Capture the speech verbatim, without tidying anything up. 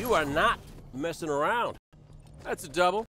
You are not messing around. That's a double.